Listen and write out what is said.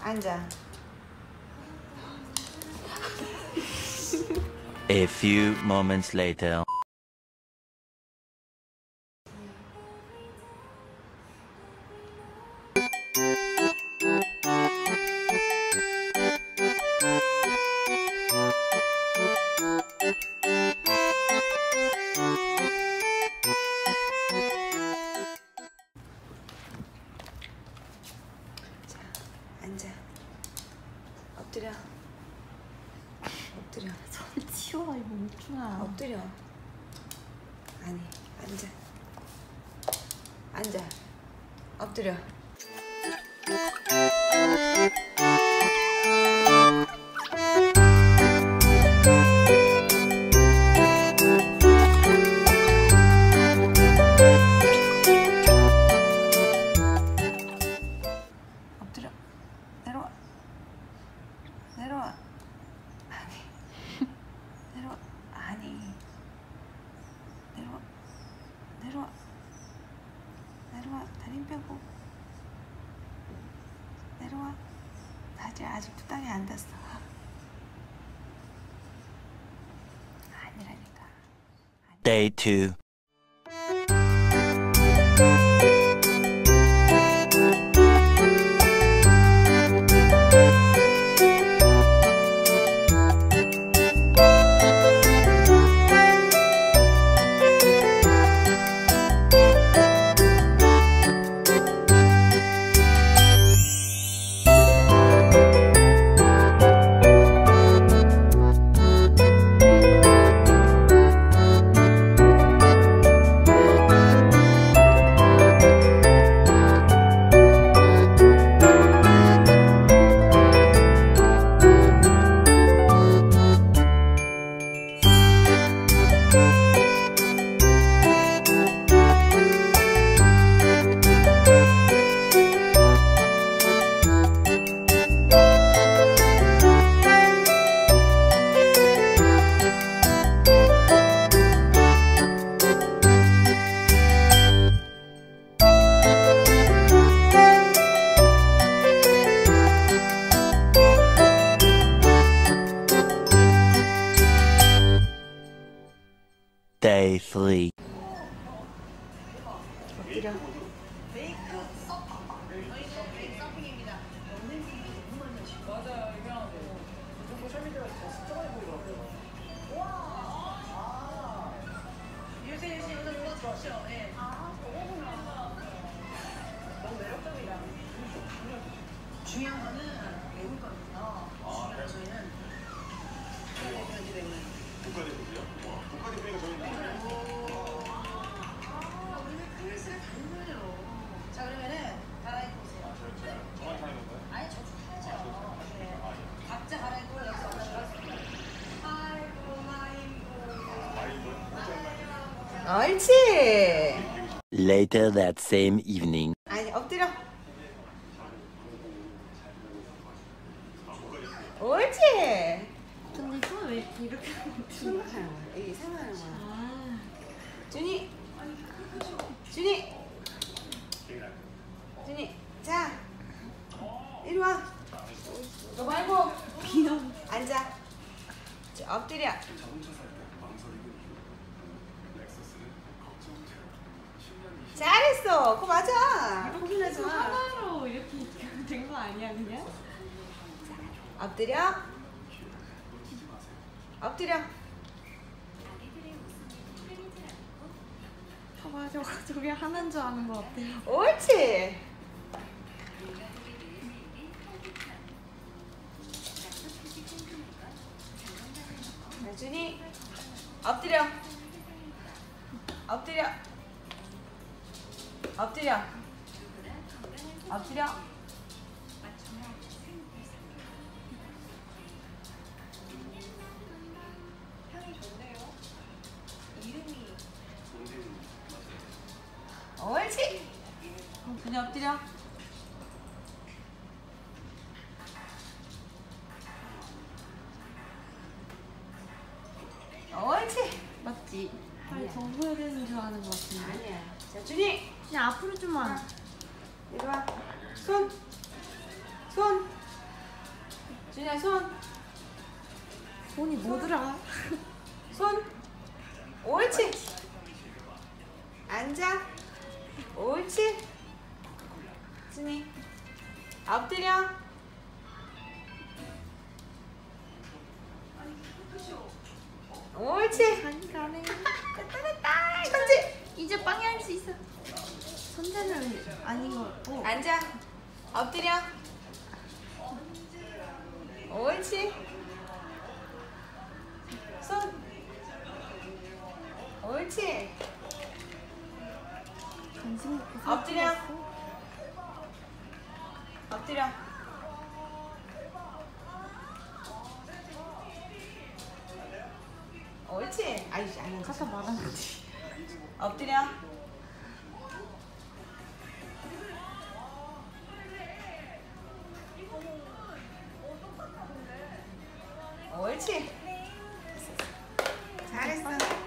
앉아. A few moments later. 자, 앉아. 엎드려. 엎드려. 손 치워라 이 멍충아. 엎드려. 아니, 앉아. 앉아. 엎드려. 엎드려. 내려와. 내려와. 아니. 내려와. 아니. 내려와. 내려와. 내려와. 다리 펴고. 내려와. 아직도 땅에 안 닿았어. 아니라니까. Day 2. Day 3. 엎드려. 중요한 거는 외울 거거든요. 저희는 국가대표요? 국가대표가 저희는 우리는 클래스가 달라요. 자, 그러면은 갈아입고 오세요. 저만 타는 건가요? 아니, 저도 타야죠. 네. 각자 갈아입고 여기서 올라가겠습니다. 아이고. 옳지. Later that same evening. 아니, 엎드려. 옳지. 근데 손 왜 이렇게 손 하는 거야. 이게 생하는 거야. 아, 준이. 준이. 준이. 자. 이리 와. 너 말고. 비염. 앉아. 자, 엎드려. 잘했어. 그거 맞아. 이렇게 하나로 이렇게 된 거 아니야 그냥? 엎드려. 엎드려. 봐봐 저게 하는 줄 아는 거 같아. 옳지. 준이. 엎드려. 엎드려. 엎드려. 엎드려. 옳지. 그냥 엎드려. 옳지. 맞지? 빨리 더 보여야 되는 줄 아는 거 같은데. 아니야. 자, 준이. 그냥 앞으로 좀만. 이리 와. 손. 손. 준이야 손. 손이 뭐더라? 손. 옳지. 앉아. 옳지. 준이. 엎드려. 옳지. 가네. 됐다. 천재. 이제 빵이 할 수 있어. 손자는 아닌 것 같고. 앉아. 엎드려. 옳지. 손. 옳지. 간식 먹고 엎드려. 살찌웠어. 엎드려. 옳지. 아이씨, 안 앉아. 아까 말한 거지. 엎드려. 옳지. 잘했어.